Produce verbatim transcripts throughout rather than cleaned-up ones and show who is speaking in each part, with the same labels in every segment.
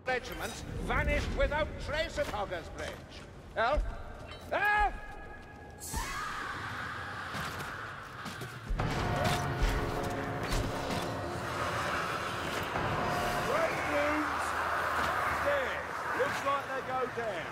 Speaker 1: regiments vanished without trace at Hogger's Bridge. Elf? Elf!
Speaker 2: Great news! There, looks like they go down.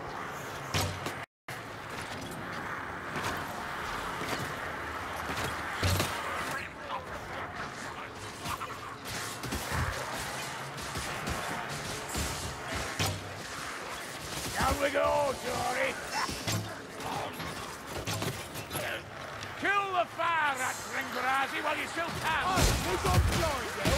Speaker 2: Down we go, Jory! Kill the fire rat, Ringrazi, while you still can! Oh, we've got Jory, Joe!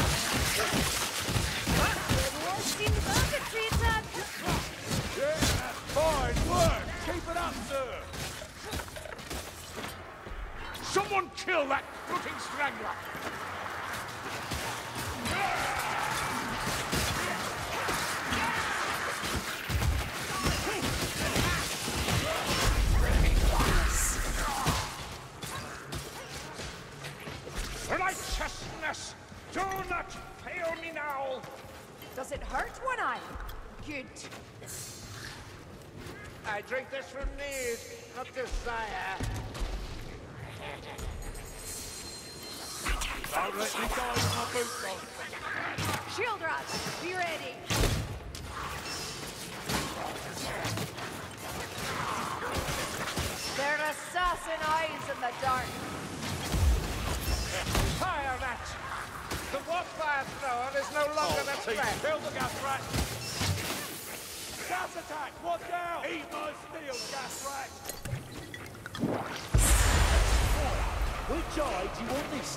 Speaker 2: Yeah, fine work! Keep it up, sir! Someone kill that footing strangler! Righteousness! Do not fail me now!
Speaker 3: Does it hurt one eye? Good.
Speaker 1: I drink this from need, not desire.
Speaker 2: Don't let me die with my boots on.
Speaker 3: Shield Rat, be ready. There are assassin eyes in the dark.
Speaker 1: Fire rat! The warfire thrower is no longer
Speaker 2: Oh,
Speaker 1: the threat.
Speaker 2: Kill the gas rat! Gas attack! Watch out! Eat my steel, gas rat! Which eye do you want this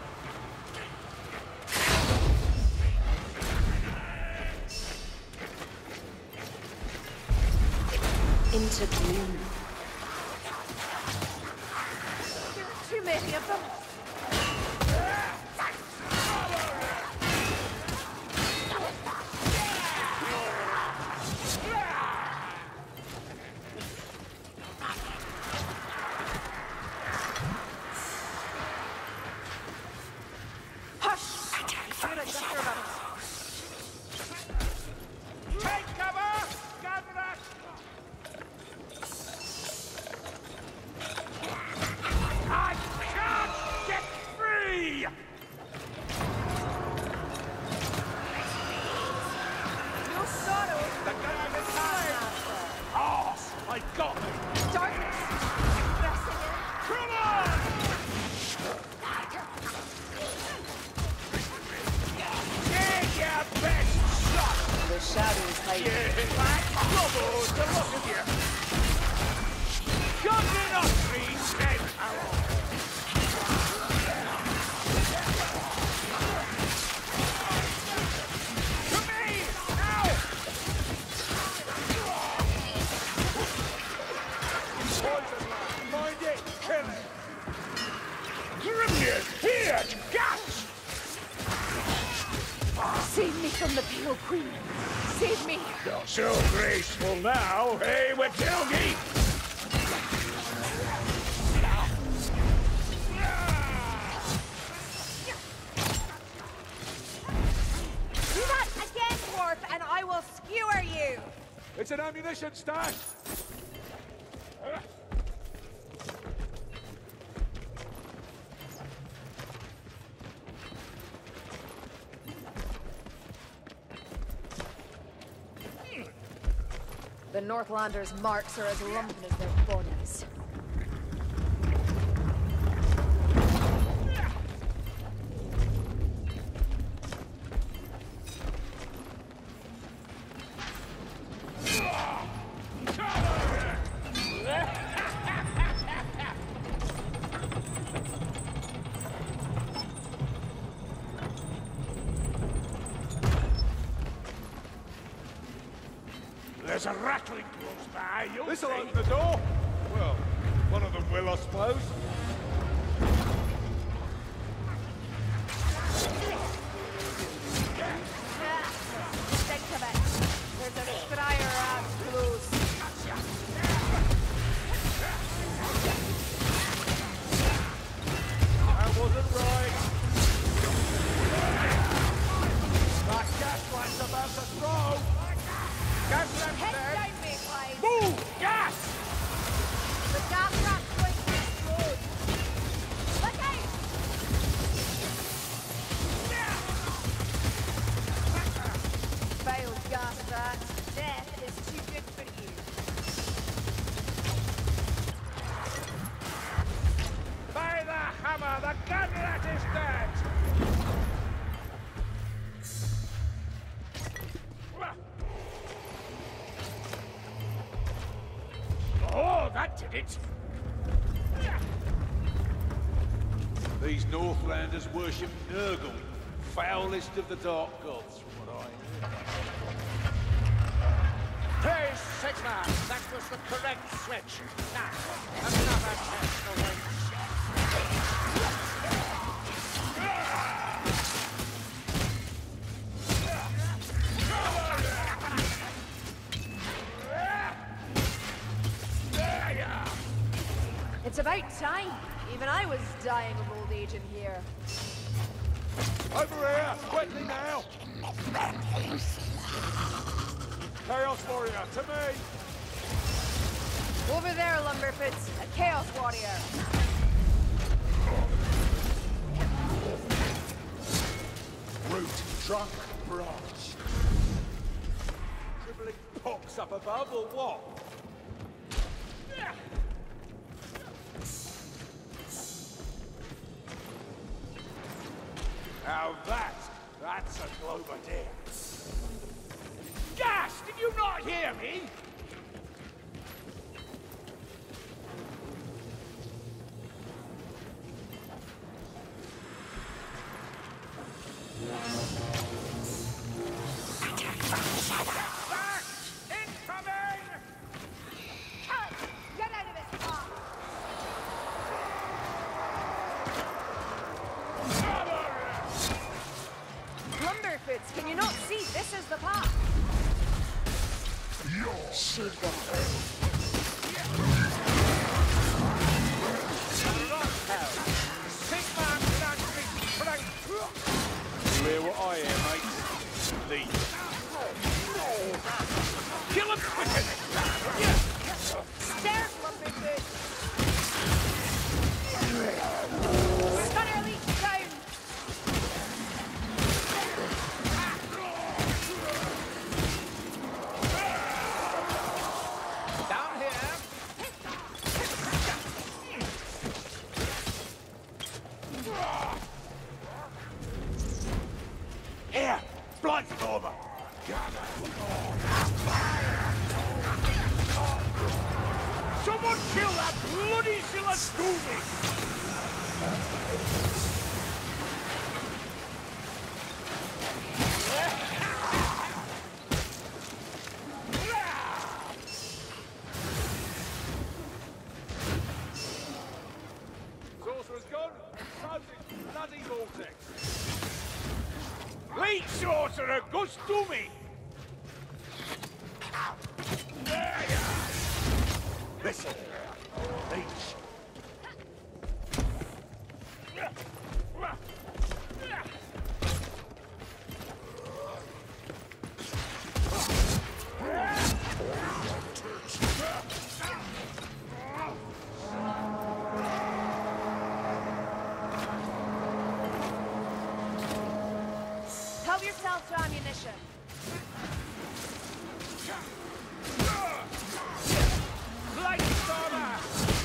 Speaker 2: in?
Speaker 3: Into gloom. There are too many of them.
Speaker 1: Take cover! Gadrat! I can't get free!
Speaker 3: No sorrow.
Speaker 1: The guard is mine!
Speaker 2: Arse! I got me!
Speaker 3: Darkness. Pressing in.
Speaker 2: Come on!
Speaker 1: Take your best shot!
Speaker 3: The shadows hide.
Speaker 2: Yeah, black bubbles to look at you! Got enough trees, dead arrow! To me! Now! Poison line, mind it, kill it! Brilliant! Here, gas!
Speaker 3: Save me from the Pale Queen. Save me.
Speaker 2: You're so graceful now, eh, Wettilgi?
Speaker 3: Do that again, Dwarf, and I will skewer you.
Speaker 2: It's an ammunition stash!
Speaker 3: The Northlanders' marks are as lumpen as their bodies.
Speaker 2: There's a rattling close by, you'll
Speaker 4: This'll
Speaker 2: see.
Speaker 4: open the door. Well, one of them will, I suppose.
Speaker 3: Think of it. There's a scryer around close.
Speaker 2: That wasn't right. That gaslight's about to strike.
Speaker 3: rat. Death is too good for you.
Speaker 1: By the hammer, the gun rat is dead!
Speaker 2: Oh, that did it!
Speaker 4: These Northlanders worship Nurgle, foulest of the Dark Gods, from what I hear.
Speaker 1: Praise Sigmar! That was the correct switch. Now, another test awaits.
Speaker 3: It's about time. Even I was dying of old age in here.
Speaker 4: Over here! Quickly now! Chaos Warrior, to me!
Speaker 3: Over there, Lumberfoots, a Chaos Warrior.
Speaker 4: Root, trunk, branch. Dribbling pox up above, or what? Now that, that's a Globadier.
Speaker 2: Gas! Did you not hear me?
Speaker 1: Back! Incoming!
Speaker 3: Cut! Get out of it! Ah. Lumberfoots, can you not see? This is the path. She'd go.
Speaker 1: Sigmar Landry Frank!
Speaker 4: You hear what I hear, mate? Lead.
Speaker 2: Kill him quicker!
Speaker 3: Stairs, Lumberfoots! Stunner leech down!
Speaker 1: Down here!
Speaker 2: Here! Blightstormer! Someone kill that bloody Silastumi!
Speaker 4: Sorcerer's gone, so's his bloody vortex.
Speaker 2: Leech sorcerer, Gustumi! Listen, Leech.
Speaker 3: Help yourself to ammunition.
Speaker 1: Blightstormer!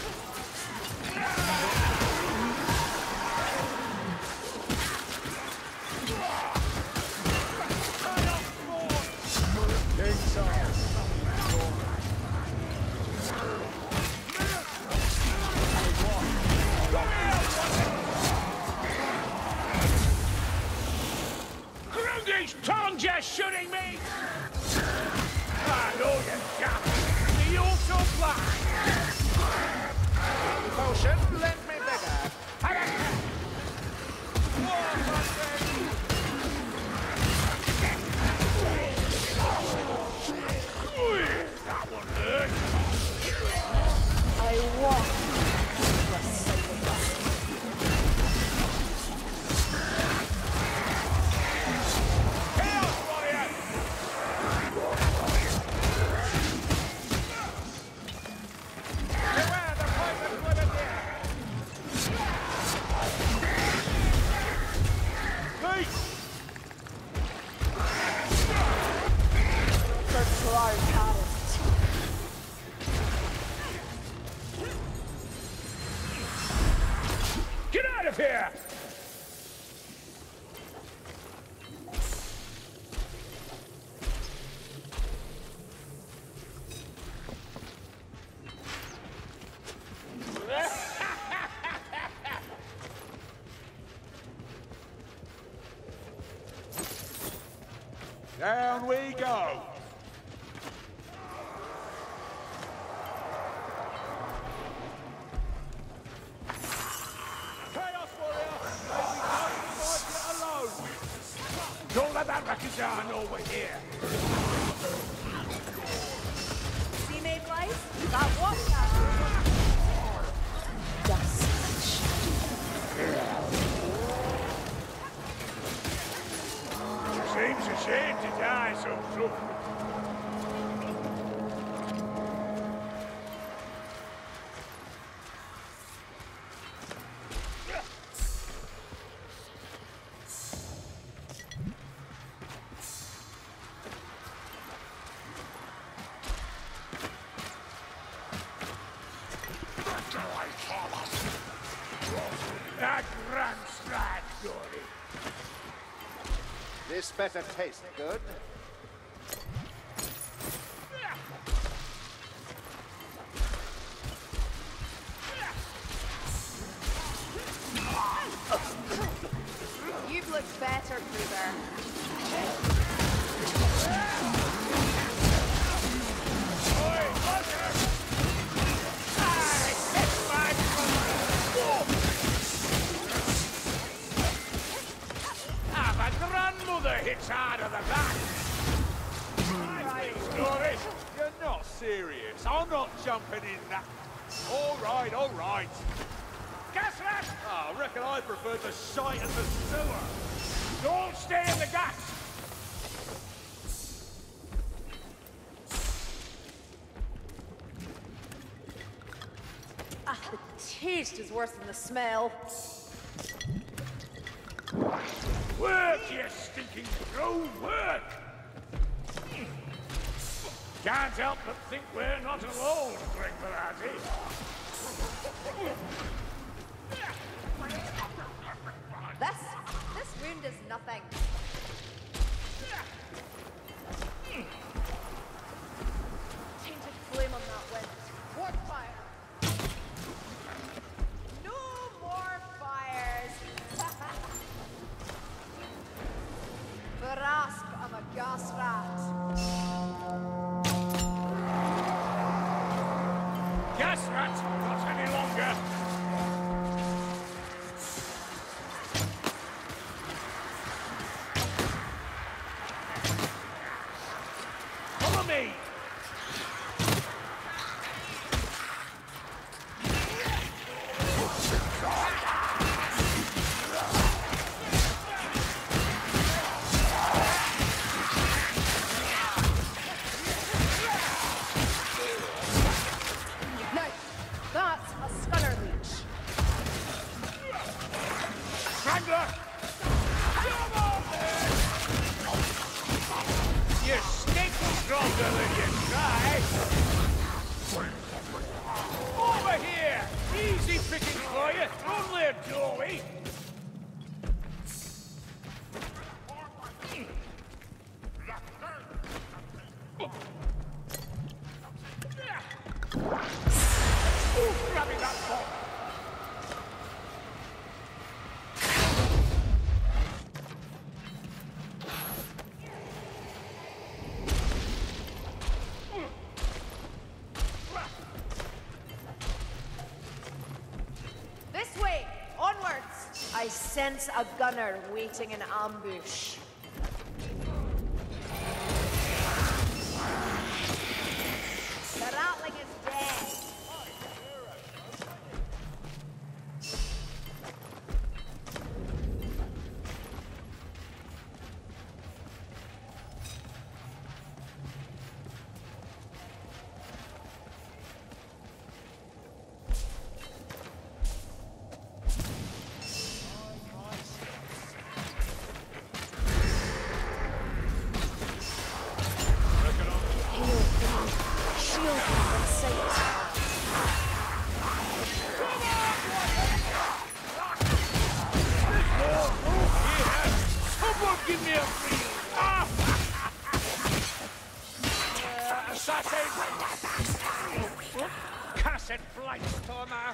Speaker 2: Grundy's tongue just shooting me! Ah, no, you can't! The also fly!
Speaker 1: Potion, lend me bigger.
Speaker 2: That one hurt!
Speaker 3: I walk.
Speaker 2: Chaos Warrior!
Speaker 1: Beware the poison Globadier!
Speaker 4: Leech! Down we go. Chaos Warrior, maybe not might get alone.
Speaker 2: Don't let that Rakuzan know we're here.
Speaker 3: See, made life? That watchtower. Dust and shadow.
Speaker 2: Seems a shame to die so soon. That grand stride, Dory.
Speaker 1: This better taste good.
Speaker 3: You've looked better, Kruger.
Speaker 2: Oi, Buster! Aye, it's my brother! Ah, my grandmother hits harder than that! Story.
Speaker 4: You're not serious. I'm not jumping in that. All right, all right.
Speaker 2: Gas rat!
Speaker 4: Oh, I reckon I prefer to shite in the sewer.
Speaker 2: Don't stay in the gas!
Speaker 3: Ah, the taste is worse than the smell.
Speaker 2: Work, you stinking crow, work! Can't help but think we're not alone, Greg Velazzi.
Speaker 3: This, this wound is nothing. Tainted flame on that wind. What fire? No more fires. Grasp of a gas rat.
Speaker 2: Gas rat, not any longer. Follow me!
Speaker 3: Now, that's a stunner leech.
Speaker 2: Strangler! Come on, then! You stink stronger than you try! Over here! Easy picking for you! Only a doorway! Ooh, grabbing that ball!
Speaker 3: This way! Onwards! I sense a gunner waiting in ambush. The rattling is dead. Shield from sight.
Speaker 2: Someone give me a feel! Ah! uh, assassin! Cussed blight stormer!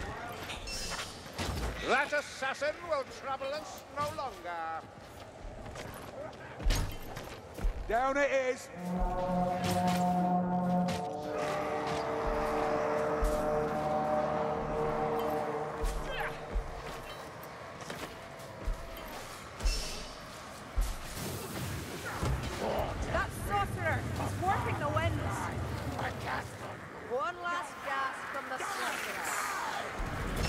Speaker 1: That assassin will trouble us no longer.
Speaker 4: Down it is.
Speaker 3: That sorcerer is warping the winds. One last gasp from the sorcerer.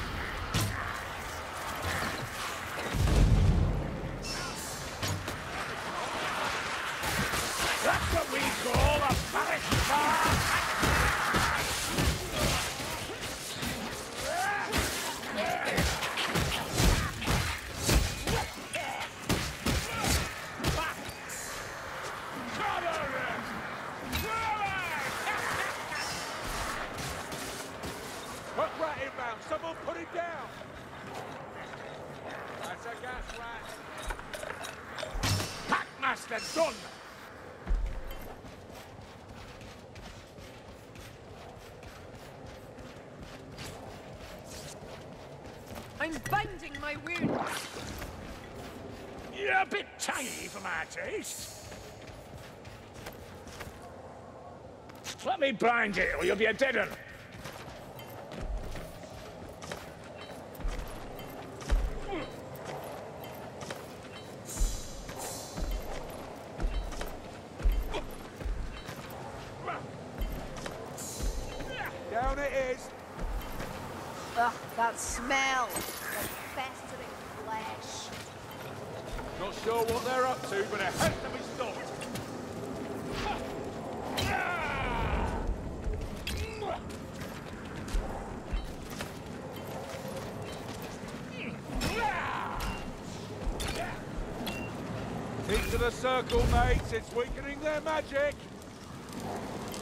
Speaker 2: That's what we call a parish bar.
Speaker 4: Put rat inbound. Someone put him down. That's a gas rat.
Speaker 2: Packmaster done.
Speaker 3: I'm binding my wounds.
Speaker 2: You're a bit tangy for my taste. Let me bind it, or you'll be a dead un.
Speaker 4: Down it is.
Speaker 3: Ugh, that smell. Like festering flesh.
Speaker 4: Not sure what they're up to, but it has to be stopped. Keep to the circle, mates. It's weakening their magic.